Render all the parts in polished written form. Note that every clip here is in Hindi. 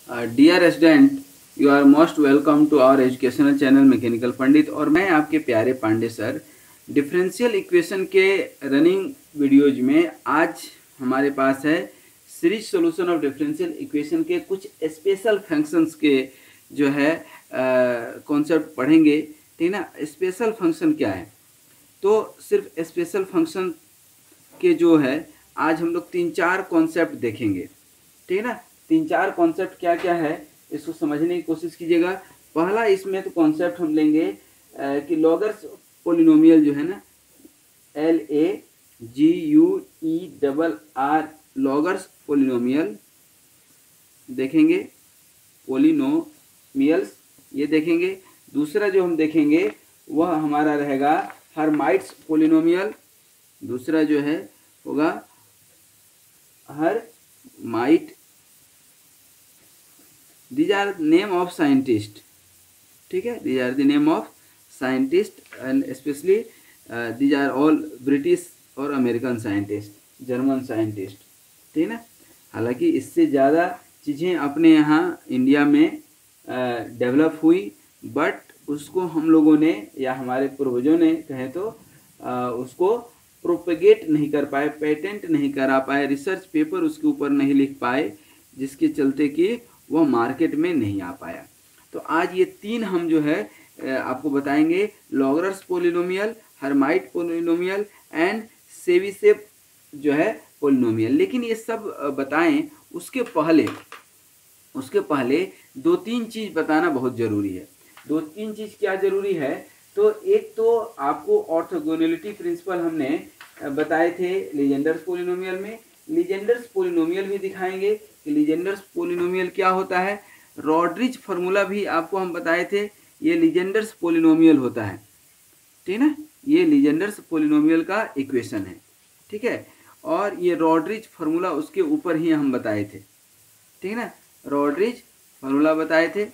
Dear student, you are most welcome to our educational channel mechanical Pandit. और मैं आपके प्यारे पांडे सर। डिफरेंशियल इक्वेशन के रनिंग वीडियोज में आज हमारे पास है series solution of differential equation के कुछ स्पेशल फंक्शंस के जो है कॉन्सेप्ट पढ़ेंगे। ठीक ना। स्पेशल फंक्शन क्या है, तो सिर्फ स्पेशल फंक्शन के जो है आज हम लोग 3-4 कॉन्सेप्ट देखेंगे। ठीक है ना। 3-4 कॉन्सेप्ट क्या क्या है इसको समझने की कोशिश कीजिएगा। पहला इसमें तो कॉन्सेप्ट हम लेंगे कि लॉगर्स पोलिनोमियल जो है ना, LAGUERR लॉगर्स पोलिनोमियल देखेंगे, पोलिनोमियल्स ये देखेंगे। दूसरा जो हम देखेंगे वह हमारा रहेगा हर्माइट्स पोलिनोमियल। दूसरा जो है होगा Hermite. These are name of scientist. ठीक है, these are the name of scientist and specially these are all British और अमेरिकन साइंटिस्ट, जर्मन साइंटिस्ट। ठीक है ना। हालांकि इससे ज़्यादा चीज़ें अपने यहाँ इंडिया में डेवलप हुई, बट उसको हम लोगों ने या हमारे पूर्वजों ने कहें तो उसको प्रोपेगेट नहीं कर पाए, पेटेंट नहीं करा पाए, रिसर्च पेपर उसके ऊपर नहीं लिख पाए, जिसके चलते कि वह मार्केट में नहीं आ पाया। तो आज ये 3 हम जो है आपको बताएंगे, Laguerre's polynomial, Hermite polynomial and सेविसेव जो है पोलिनोमियल। लेकिन ये सब बताएं उसके पहले 2-3 चीज़ बताना बहुत ज़रूरी है। 2-3 चीज़ क्या ज़रूरी है, तो एक तो आपको ऑर्थोगोनैलिटी प्रिंसिपल हमने बताए थे लीजेंडर्स पोलिनोमियल में। लीजेंडर्स पोलिनोमियल भी दिखाएंगे कि लीजेंडर्स पोलिनोमियल क्या होता है। रॉड्रिज फार्मूला भी आपको हम बताए थे, ये लीजेंडर्स पोलिनोमियल होता है। ठीक है ना, ये लीजेंडर्स पोलिनोमियल का इक्वेशन है। ठीक है, और ये रॉड्रिज फार्मूला उसके ऊपर ही हम बताए थे। ठीक है ना, रॉड्रिज फार्मूला बताए थे।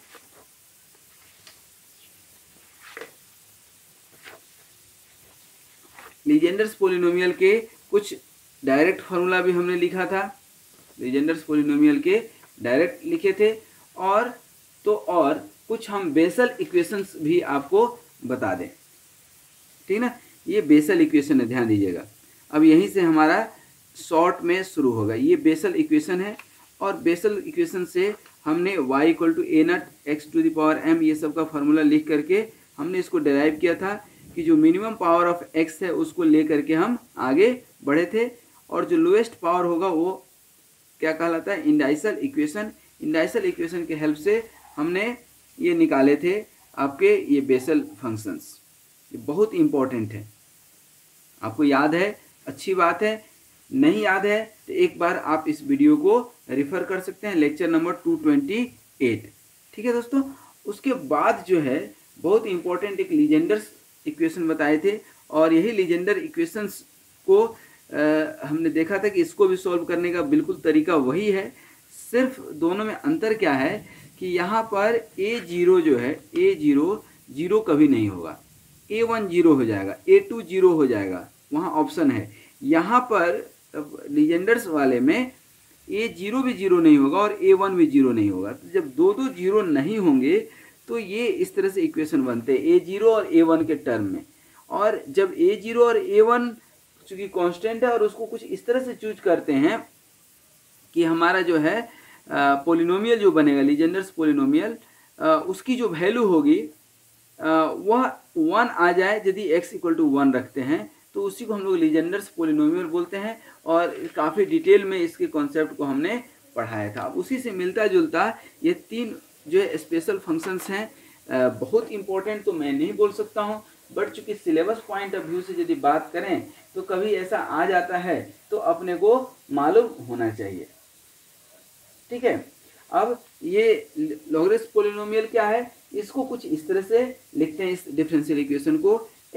लीजेंडर्स पोलिनोमियल के कुछ डायरेक्ट फार्मूला भी हमने लिखा था, लीजेंडर्स पोलिनोमियल के डायरेक्ट लिखे थे। और कुछ हम बेसल इक्वेशंस भी आपको बता दें। ठीक ना, ये बेसल इक्वेशन है, ध्यान दीजिएगा। अब यहीं से हमारा शॉर्ट में शुरू होगा। ये बेसल इक्वेशन है और बेसल इक्वेशन से हमने y = a0 x⁴ ये सब का फार्मूला लिख करके हमने इसको डिराइव किया था कि जो मिनिमम पावर ऑफ x है उसको ले करके हम आगे बढ़े थे, और जो लोएस्ट पावर होगा वो क्या कहलाता है, इंडाइसल इक्वेशन। इंडाइसल इक्वेशन के हेल्प से हमने ये निकाले थे आपके ये बेसल फंक्शंस। ये बहुत इम्पोर्टेंट है, आपको याद है, अच्छी बात है। नहीं याद है तो एक बार आप इस वीडियो को रिफ़र कर सकते हैं, लेक्चर नंबर 228। ठीक है दोस्तों। उसके बाद जो है बहुत इम्पोर्टेंट एक लीजेंडर्स इक्वेशन बताए थे, और यही लीजेंडर इक्वेशंस को हमने देखा था कि इसको भी सॉल्व करने का बिल्कुल तरीका वही है। सिर्फ दोनों में अंतर क्या है कि यहाँ पर A0 जो है, A0 0 कभी नहीं होगा, A1 0 हो जाएगा, A2 0 हो जाएगा, वहाँ ऑप्शन है। यहाँ पर लीजेंडर्स वाले में A0 भी 0 नहीं होगा और A1 भी 0 नहीं होगा। तो जब दो 0 नहीं होंगे तो ये इस तरह से इक्वेशन बनते हैं A0 और A1 के टर्म में। और जब A0 और A1 चूँकि कांस्टेंट है और उसको कुछ इस तरह से चूज करते हैं कि हमारा जो है पोलिनोमियल जो बनेगा, लीजेंडर्स पोलिनोमियल, उसकी जो वैल्यू होगी वह 1 आ जाए। यदि x = 1 रखते हैं तो उसी को हम लोग लीजेंडर्स पोलिनोमियल बोलते हैं, और काफ़ी डिटेल में इसके कॉन्सेप्ट को हमने पढ़ाया था। अब उसी से मिलता जुलता ये 3 जो है स्पेशल फंक्शंस हैं। बहुत इंपॉर्टेंट तो मैं नहीं बोल सकता हूँ, बट चूँकि सिलेबस पॉइंट ऑफ व्यू से यदि बात करें तो कभी ऐसा आ जाता है तो अपने को मालूम होना चाहिए। ठीक है। अब ये लॉगरिथम पोलिनोमियल क्या है, इसको कुछ इस तरह से लिखते हैं, इस डिफरेंशियल इक्वेशन को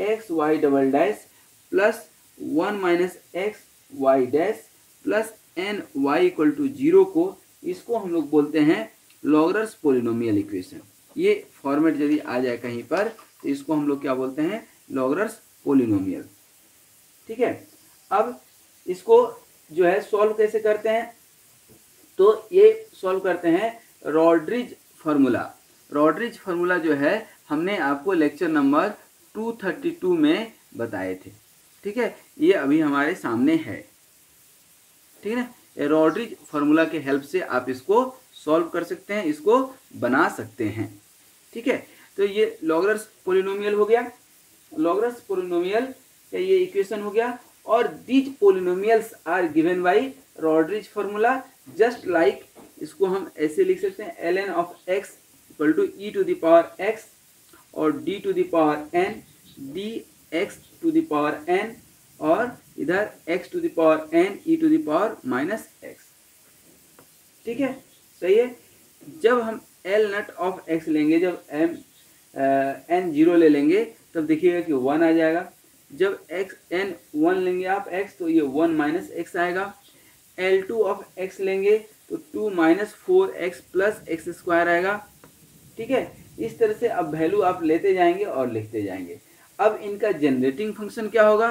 xy' plus 1 - xy' plus ny = 0 को, इसको हम लोग बोलते हैं लॉगरिथम पोलिनोमियल इक्वेशन। ये फॉर्मेट यदि आ जाए कहीं पर तो इसको हम लोग क्या बोलते हैं, लॉगरिथम पोलिनोमियल। ठीक है। अब इसको जो है सॉल्व कैसे करते हैं, तो ये सॉल्व करते हैं रॉड्रिज फार्मूला। रॉड्रिज फार्मूला जो है हमने आपको लेक्चर नंबर 232 में बताए थे, ठीक है। ये अभी हमारे सामने है, ठीक है ना। रॉड्रिज फार्मूला के हेल्प से आप इसको सॉल्व कर सकते हैं, इसको बना सकते हैं, ठीक है। तो ये लॉगरस पोलिनोमियल हो गया, लॉगरस पोलिनोमियल का ये इक्वेशन हो गया। और these polynomials are given by Rodrigues formula, just like इसको हम ऐसे लिख सकते हैं ln of x equal to e to the power x और d to the power n dx to the power n और इधर x to the power n e to the power minus x, ठीक है, सही है। जब हम L नट ऑफ x लेंगे, जब n 0 ले लेंगे तब देखिएगा कि 1 आ जाएगा। जब n 1 लेंगे आप x तो ये 1 माइनस x आएगा। L2 ऑफ x लेंगे तो 2 minus 4x plus x square आएगा, ठीक है। इस तरह से अब वैल्यू आप लेते जाएंगे और लिखते जाएंगे। अब इनका जनरेटिंग फंक्शन क्या होगा?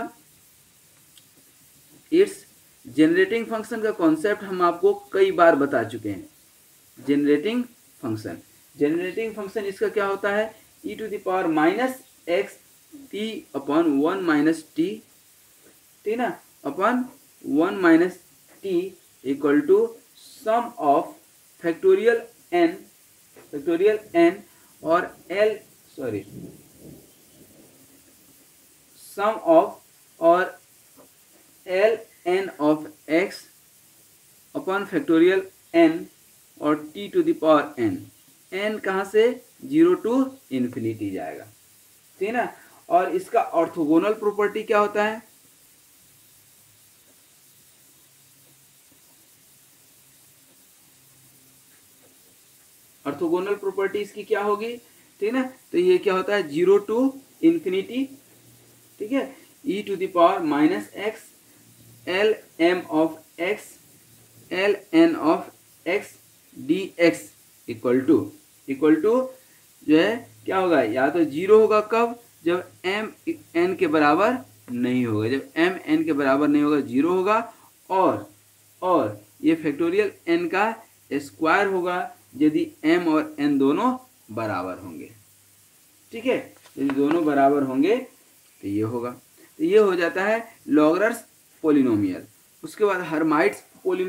इट्स जनरेटिंग फंक्शन का कॉन्सेप्ट हम आपको कई बार बता चुके हैं। जनरेटिंग फंक्शन इसका क्या होता है? e to the power minus x t upon 1 minus t, ठीक ना, upon 1 minus t equal to sum of factorial n और सम ऑफ और L n of x upon factorial n और t to the power n कहाँ से? 0 टू इन्फिनिटी जाएगा, ठीक है ना। और इसका ऑर्थोगोनल प्रॉपर्टी क्या होता है? ऑर्थोगोनल प्रॉपर्टी इसकी क्या होगी, ठीक है ना। तो ये क्या होता है? 0 टू इन्फिनिटी, ठीक है, e to the power minus x L m of x L n of x d x equal to जो है क्या होगा? या तो 0 होगा, कब? जब m n के बराबर नहीं होगा। जब m n के बराबर नहीं होगा 0 होगा। और ये फैक्टोरियल n का स्क्वायर होगा यदि m और n दोनों बराबर होंगे, ठीक है। यदि दोनों बराबर होंगे तो ये होगा। तो ये हो जाता है लॉगरस पोलिनोमियल। उसके बाद हर्माइट्स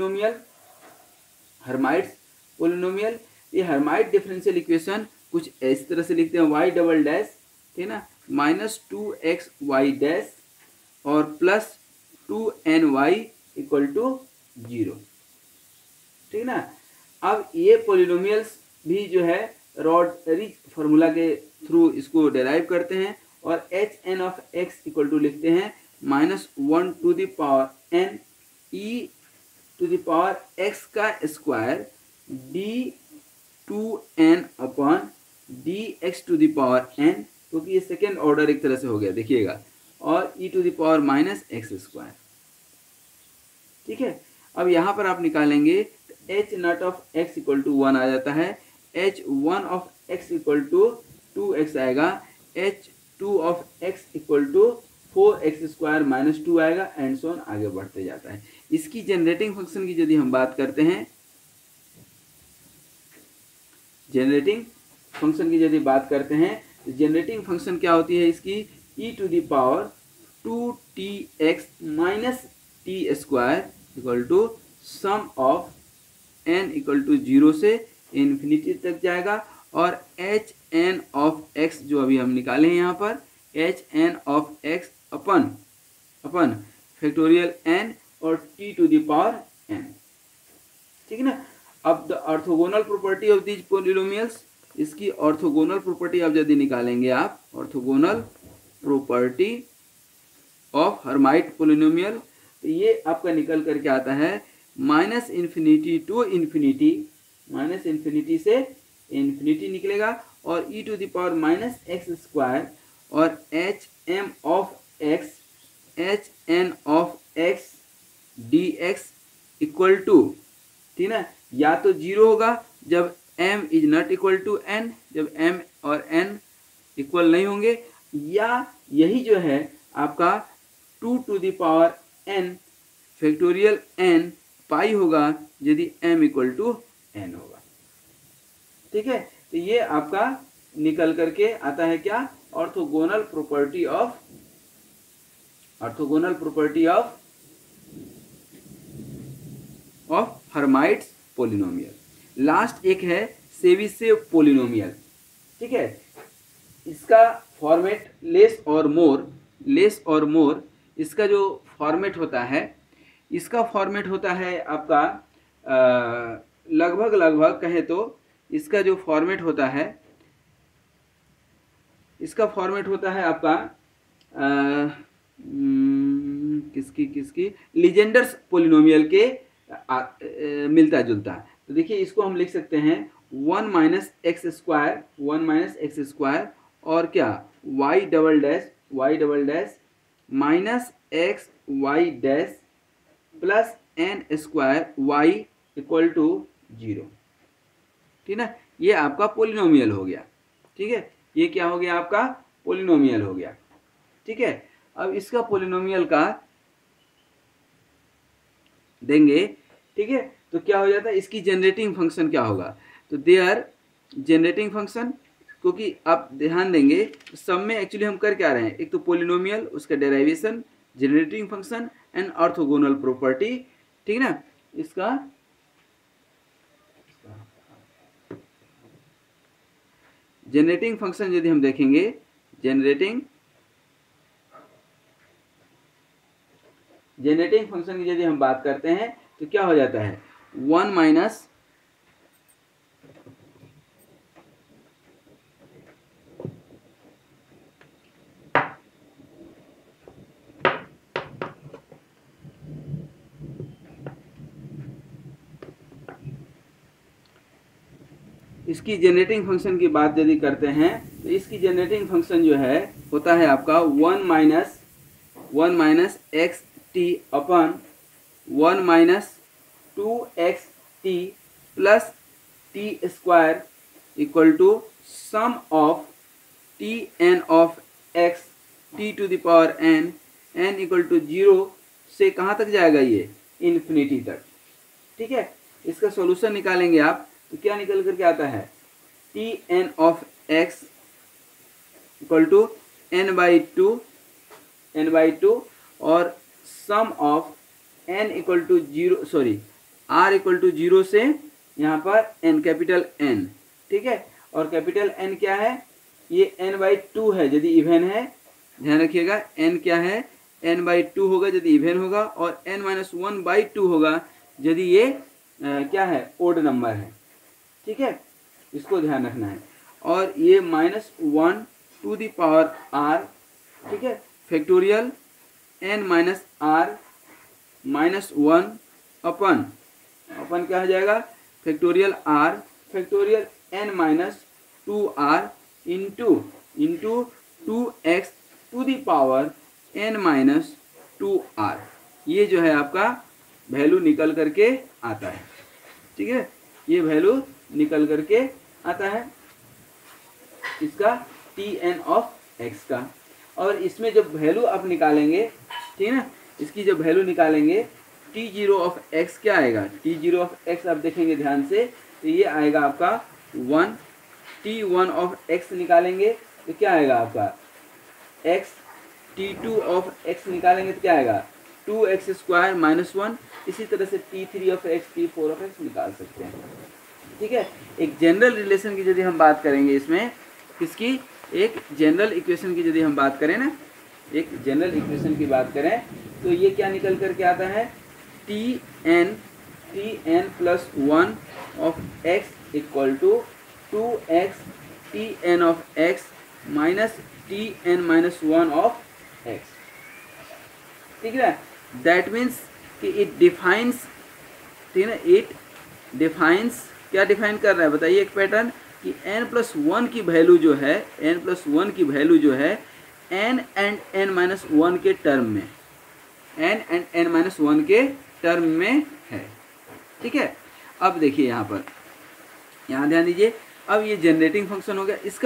पोलिनोमियल। ये हर्माइट डिफरेंशियल इक्वेशन कुछ इस तरह से लिखते हैं, y डबल डैश, ठीक है ना, माइनस 2xy डैश और प्लस 2ny इक्वल टू 0, ठीक ना। अब ये पोलिनोमियल्स भी जो है रॉड्रिज फार्मूला के थ्रू इसको डेराइव करते हैं और hn of x equal to लिखते हैं minus 1 to the power n e to the power x का square d2n upon dx to the power n, क्योंकि ये सेकेंड ऑर्डर एक तरह से हो गया, देखिएगा, और e to the power minus x square, ठीक है। अब यहाँ पर आप निकालेंगे तो h not of x equal to 1 आ जाता है, h1 of x equal to 2x आएगा, h2 of x equal to 4x square minus 2 आएगा, एंड सो ऑन आगे बढ़ते जाता है। इसकी जनरेटिंग फंक्शन की यदि हम बात करते हैं, जनरेटिंग तो जनरेटिंग फंक्शन क्या होती है इसकी? e to the power 2tx minus t square equal to sum of n equal to 0 से इन्फिनिटी तक जाएगा और hn ऑफ x जो अभी हम निकाले हैं यहाँ पर, hn of x upon factorial n और t to the power n, ठीक है ना। अब the orthogonal property of these polynomials, इसकी ऑर्थोगोनल प्रॉपर्टी अब यदि निकालेंगे आप, orthogonal property of Hermite polynomial, तो ये आपका निकल करके आता है minus infinity to infinity, minus infinity से इन्फिनिटी निकलेगा और e to the power minus x square और h m of x d x equal to, ठीक ना, या तो 0 होगा जब m is not equal to n, जब m और n इक्वल नहीं होंगे, या यही जो है आपका 2 to the power n factorial n pi होगा यदि m इक्वल टू n होगा, ठीक है, तो ये आपका निकल करके आता है क्या, orthogonal property of Hermite's polynomial. Last एक है चेबीशेव पोलिनोमियल। ठीक है, इसका फॉर्मेट लेस और मोर, इसका जो फॉर्मेट होता है, इसका फॉर्मेट होता है आपका लगभग कहें तो इसका जो फॉर्मेट होता है, इसका फॉर्मेट होता है आपका किसकी लीजेंडर्स पोलिनोमियल के मिलता जुलता। तो देखिए इसको हम लिख सकते हैं 1 माइनस एक्स स्क्वायर और क्या y double dash minus x y dash plus n square y equal to 0। ठीक ना, ये आपका पोलिनोमियल हो गया। ठीक है, ये क्या हो गया, आपका पोलिनोमियल हो गया। ठीक है, अब इसका पोलिनोमियल का देंगे। ठीक है, तो क्या हो जाता है, इसकी जनरेटिंग फंक्शन क्या होगा, तो देयर जनरेटिंग फंक्शन, क्योंकि आप ध्यान देंगे सब में एक्चुअली हम कर क्या रहे हैं, एक तो पोलिनोमियल, उसका derivation, generating function and orthogonal property. ठीक ना, इसका जनरेटिंग फंक्शन यदि हम देखेंगे, जनरेटिंग फंक्शन की यदि हम बात करते हैं तो क्या हो जाता है, 1 माइनस इसकी जनरेटिंग फंक्शन की बात यदि करते हैं तो इसकी जनरेटिंग फंक्शन जो है होता है आपका 1 minus x t upon 1 minus 2x t plus t square equal to sum of t n of x t to the power n equal to 0 से कहाँ तक जाएगा, ये इन्फिनिटी तक। ठीक है, इसका सॉल्यूशन निकालेंगे आप तो क्या निकल करके आता है, t n of x equal to n by two और sum of n equal to 0, sorry r equal to 0 से यहाँ पर n कैपिटल N। ठीक है, और कैपिटल N क्या है, ये n बाई 2 है यदि इवेन है, ध्यान रखिएगा n क्या है, n बाई 2 होगा यदि इवेन होगा, और n माइनस 1 बाई 2 होगा यदि ये क्या है, ओड नंबर है। ठीक है, इसको ध्यान रखना है। और ये -1 टू द पावर r, ठीक है, factorial n minus r minus 1 upon क्या हो जाएगा, factorial r factorial n minus 2r into 2x to the power n minus 2r। ये जो है आपका वैल्यू निकल करके आता है। ठीक है, ये वैल्यू निकल करके आता है इसका Tn ऑफ x का। और इसमें जब वैल्यू आप निकालेंगे, ठीक है ना, इसकी जब वैल्यू निकालेंगे T0 ऑफ x क्या आएगा, T0 ऑफ x आप देखेंगे ध्यान से तो ये आएगा आपका 1। T1 ऑफ x निकालेंगे तो क्या आएगा आपका x। T2 ऑफ x निकालेंगे तो क्या आएगा 2x स्क्वायर माइनस 1। इसी तरह से T3 of x, T4 of x निकाल सकते हैं। ठीक है, एक जनरल रिलेशन की यदि हम बात करेंगे, इसमें किसकी, एक जनरल इक्वेशन की यदि हम बात करें ना, एक जनरल इक्वेशन की बात करें तो ये क्या निकल करके आता है, Tn plus 1 of x equal to 2x Tn of x minus Tn minus 1 of x। ठीक है, दैट मीन्स कि इट डिफाइंस, ठीक है ना, इट डिफाइंस, क्या डिफाइन कर रहा है बताइए, एक पैटर्न कि n+1 की वैल्यू जो है, n+1 की वैल्यू जो है n एंड n-1 के टर्म में, n एंड n-1 के टर्म में है। ठीक है, अब देखिए यहाँ पर, यहाँ ध्यान दीजिए, अब ये जनरेटिंग फंक्शन हो गया, इसका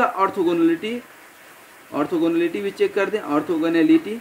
ऑर्थोगोनलिटी भी चेक कर दें, ऑर्थोगोनलिटी।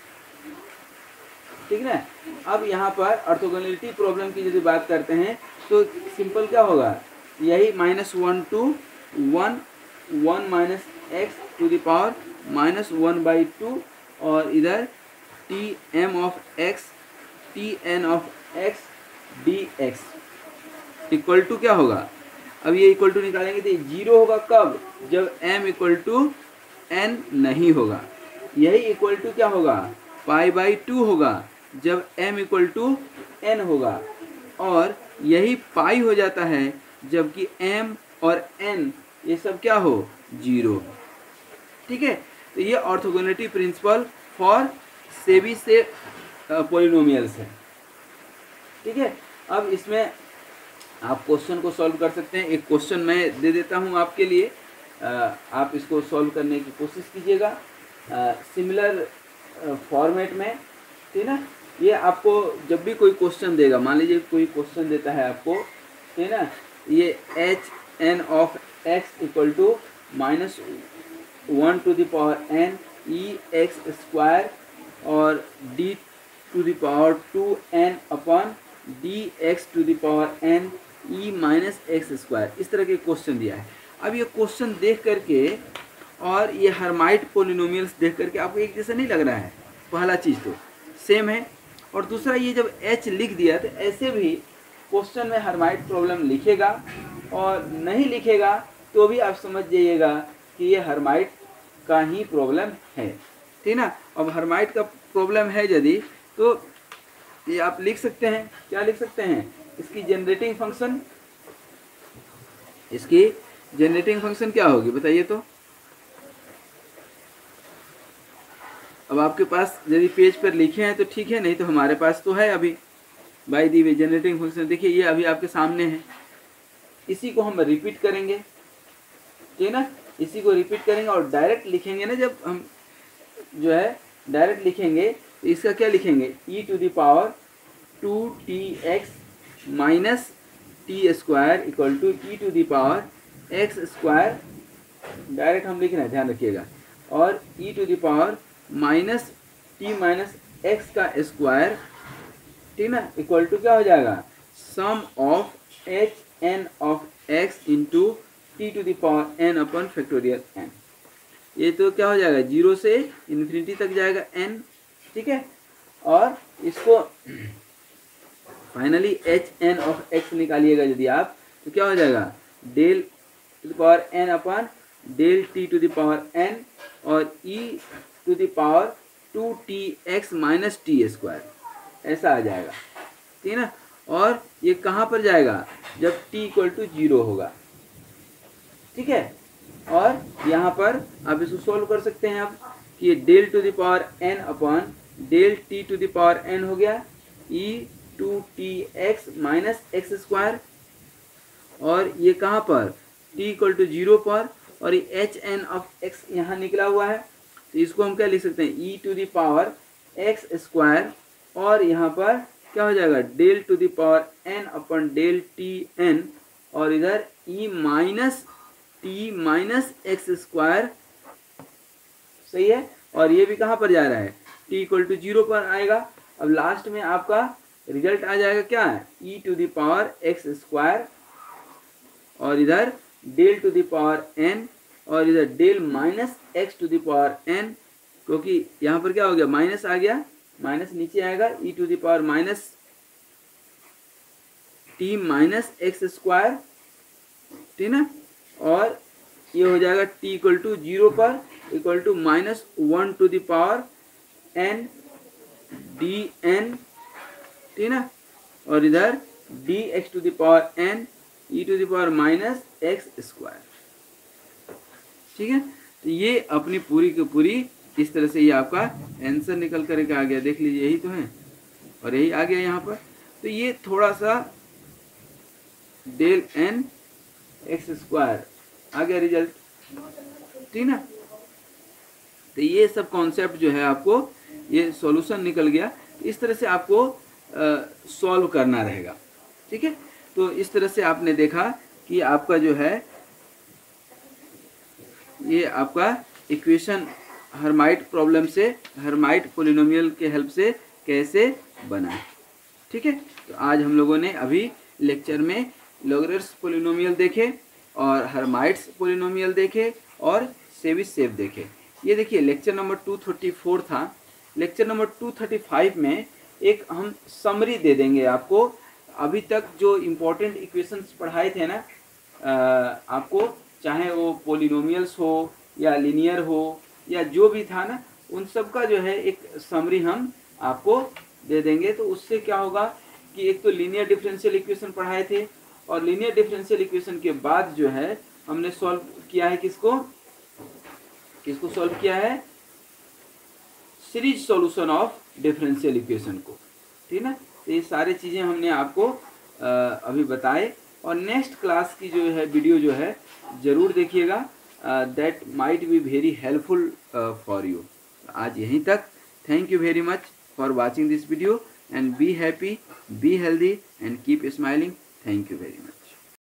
ठीक है ना, अब यहाँ पर ऑर्थोगोनलिटी प्रॉब्लम की यदि बात करते हैं तो सिंपल क्या होगा, यही -1 to 1 1 minus x to the power -1/2 और इधर t m of x t n of x d x equal to क्या होगा। अब ये इक्वल टू निकालेंगे तो 0 होगा कब, जब m इक्वल टू n नहीं होगा। यही इक्वल टू क्या होगा, π/2 होगा जब m इक्वल टू n होगा। और यही पाई हो जाता है जबकि m और n ये सब क्या हो, 0। ठीक है, तो ये orthogonality principle for Chebyshev polynomials है। ठीक है, अब इसमें आप क्वेश्चन को सॉल्व कर सकते हैं। एक क्वेश्चन मैं दे देता हूं आपके लिए, आप इसको सॉल्व करने की कोशिश कीजिएगा सिमिलर फॉर्मेट में। ठीक है ना, ये आपको जब भी कोई क्वेश्चन देगा, मान लीजिए कोई क्वेश्चन देता है आपको, ठीक है ना, ये hn of x equal to -1 to the power n e x square और d to the power 2n upon d x to the power n e minus x square, इस तरह के क्वेश्चन दिया है। अब ये क्वेश्चन देख करके और ये हर्माइट पोलिनोमियल्स देख करके आपको एक जैसा नहीं लग रहा है, पहला चीज़ तो सेम है, और दूसरा ये जब h लिख दिया तो ऐसे भी क्वेश्चन में हर्माइट प्रॉब्लम लिखेगा और नहीं लिखेगा तो भी आप समझ जाइएगा कि ये हर्माइट का ही प्रॉब्लम है। ठीक ना, अब हर्माइट का प्रॉब्लम है यदि तो ये आप लिख सकते हैं, क्या लिख सकते हैं, इसकी जनरेटिंग फंक्शन, इसकी जनरेटिंग फंक्शन क्या होगी बताइए तो। अब आपके पास यदि पेज पर लिखे हैं तो ठीक है, नहीं तो हमारे पास तो है अभी by the way generating function. देखिए ये अभी आपके सामने है, इसी को हम रिपीट करेंगे। ठीक है ना, इसी को रिपीट करेंगे और डायरेक्ट लिखेंगे ना, जब हम जो है डायरेक्ट लिखेंगे तो इसका क्या लिखेंगे, e to the power 2tx minus t square equal to e to the power x square, direct हम लिख रहे हैं ध्यान रखिएगा, और e to the power minus t minus x का स्क्वायर, ठीक ना, इक्वल टू क्या हो जाएगा, sum of h n of x into t to the power n upon factorial n। ये तो क्या हो जाएगा, 0 से इन्फिनिटी तक जाएगा n। ठीक है, और इसको finally h n of x निकालिएगा यदि आप, तो क्या हो जाएगा, del to the power n upon del t to the power n और e to the power 2tx minus t square, ऐसा आ जाएगा। ठीक है ना, और ये कहाँ पर जाएगा, जब t इक्वल टू 0 होगा। ठीक है, और यहाँ पर आप इसको सोल्व कर सकते हैं आप कि del to the power n upon del t to the power n हो गया e 2tx minus x square, और ये कहाँ पर t इक्वल टू 0 पर, और ये एच एन ऑफ एक्स यहाँ निकला हुआ है, तो इसको हम क्या लिख सकते हैं, e to the power x square, और यहाँ पर क्या हो जाएगा, del to the power n upon del t n, और इधर e minus t minus x square, सही है, और ये भी कहाँ पर जा रहा है, t इक्वल टू 0 पर आएगा। अब लास्ट में आपका रिजल्ट आ जाएगा क्या है, e to the power x square, और इधर del to the power n, और इधर del minus x to the power n, क्योंकि यहाँ पर क्या हो गया, माइनस आ गया, माइनस नीचे आएगा, e to the power minus t minus x square, ठीक ना, और ये हो जाएगा t इक्वल टू 0 पर equal to -1 to the power n d n, ठीक ना, और इधर d x to the power n e to the power minus x square. ठीक है, तो ये अपनी पूरी की पूरी इस तरह से ये आपका आंसर निकल कर आ गया, देख लीजिए यही तो है, और यही आ गया यहाँ पर। तो ये थोड़ा सा डेल n एक्स स्क्वायर आ गया रिजल्ट, ठीक ना। तो ये सब कॉन्सेप्ट जो है आपको ये सॉल्यूशन निकल गया, इस तरह से आपको सॉल्व करना रहेगा। ठीक है, तो इस तरह से आपने देखा कि आपका जो है ये आपका इक्वेशन हर्माइट प्रॉब्लम से, हर्माइट पोलिनोमियल के हेल्प से कैसे बना है। ठीक है, तो आज हम लोगों ने अभी लेक्चर में लोगरेट्स पोलिनोमियल देखे और हर्माइट्स पोलिनोमियल देखे और चेबिशेव देखे। ये देखिए लेक्चर नंबर 234 था। लेक्चर नंबर 235 में एक हम समरी दे देंगे आपको। अभी तक जो इम्पोर्टेंट इक्वेशंस पढ़ाए थे ना आपको, चाहे वो पोलिनोमियल्स हो या लीनियर हो या जो भी था ना, उन सब का जो है एक समरी हम आपको दे देंगे। तो उससे क्या होगा कि एक तो लीनियर डिफरेंशियल इक्वेशन पढ़ाए थे और लीनियर डिफरेंशियल इक्वेशन के बाद जो है हमने सॉल्व किया है किसको सॉल्व किया है, series solution of differential equation को, ठीक ना। तो ये सारी चीज़ें हमने आपको अभी बताए और नेक्स्ट क्लास की जो है वीडियो जो है ज़रूर देखिएगा, that might be very helpful for you. आज यहीं तक। Thank you very much for watching this video and be happy, be healthy and keep smiling. Thank you very much.